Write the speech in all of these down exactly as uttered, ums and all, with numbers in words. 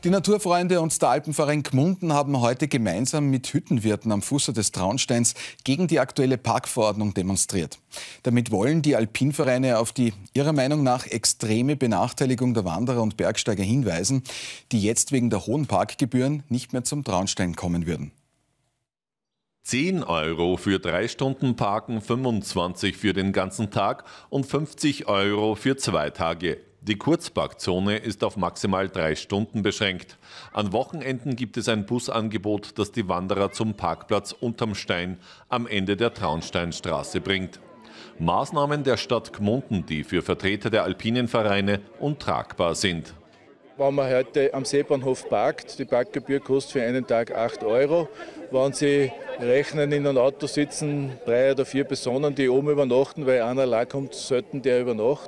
Die Naturfreunde und der Alpenverein Gmunden haben heute gemeinsam mit Hüttenwirten am Fuße des Traunsteins gegen die aktuelle Parkverordnung demonstriert. Damit wollen die Alpinvereine auf die ihrer Meinung nach extreme Benachteiligung der Wanderer und Bergsteiger hinweisen, die jetzt wegen der hohen Parkgebühren nicht mehr zum Traunstein kommen würden. zehn Euro für drei Stunden Parken, fünfundzwanzig für den ganzen Tag und fünfzig Euro für zwei Tage. Die Kurzparkzone ist auf maximal drei Stunden beschränkt. An Wochenenden gibt es ein Busangebot, das die Wanderer zum Parkplatz unterm Stein am Ende der Traunsteinstraße bringt. Maßnahmen der Stadt Gmunden, die für Vertreter der alpinen Vereine untragbar sind. Wenn man heute am Seebahnhof parkt, die Parkgebühr kostet für einen Tag acht Euro. Wenn Sie rechnen, in einem Auto sitzen drei oder vier Personen, die oben übernachten, weil einer allein kommt selten, der übernachtet,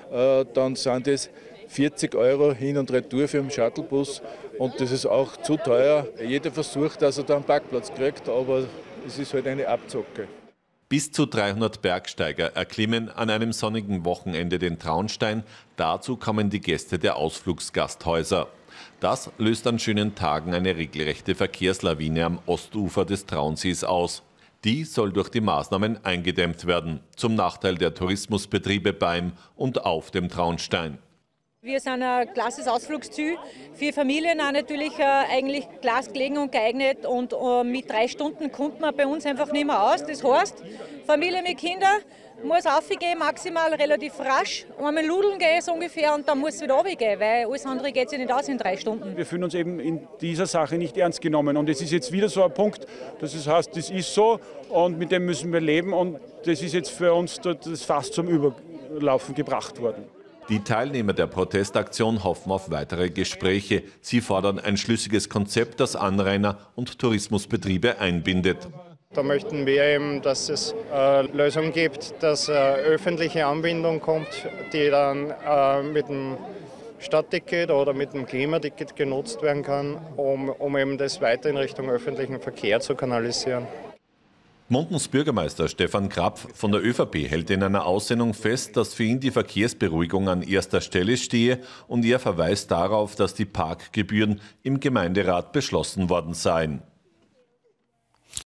dann sind das vierzig Euro hin und retour für den Shuttlebus. Und das ist auch zu teuer. Jeder versucht, dass er da einen Parkplatz kriegt, aber es ist halt eine Abzocke. Bis zu dreihundert Bergsteiger erklimmen an einem sonnigen Wochenende den Traunstein. Dazu kommen die Gäste der Ausflugsgasthäuser. Das löst an schönen Tagen eine regelrechte Verkehrslawine am Ostufer des Traunsees aus. Die soll durch die Maßnahmen eingedämmt werden, zum Nachteil der Tourismusbetriebe beim und auf dem Traunstein. Wir sind ein klassisches Ausflugsziel, für Familien auch natürlich äh, eigentlich glasgelegen und geeignet, und äh, mit drei Stunden kommt man bei uns einfach nicht mehr aus. Das heißt, Familie mit Kindern muss raufgehen, maximal relativ rasch, einmal ludeln gehen so ungefähr, und dann muss es wieder runtergehen, weil alles andere geht sich nicht aus in drei Stunden. Wir fühlen uns eben in dieser Sache nicht ernst genommen, und es ist jetzt wieder so ein Punkt, dass es heißt, das ist so und mit dem müssen wir leben, und das ist jetzt für uns das fast zum Überlaufen gebracht worden. Die Teilnehmer der Protestaktion hoffen auf weitere Gespräche. Sie fordern ein schlüssiges Konzept, das Anrainer und Tourismusbetriebe einbindet. Da möchten wir eben, dass es äh, Lösungen gibt, dass äh, öffentliche Anbindung kommt, die dann äh, mit dem Stadtticket oder mit dem Klimaticket genutzt werden kann, um, um eben das weiter in Richtung öffentlichen Verkehr zu kanalisieren. Gmundens Bürgermeister Stefan Krapf von der ÖVP hält in einer Aussendung fest, dass für ihn die Verkehrsberuhigung an erster Stelle stehe, und er verweist darauf, dass die Parkgebühren im Gemeinderat beschlossen worden seien.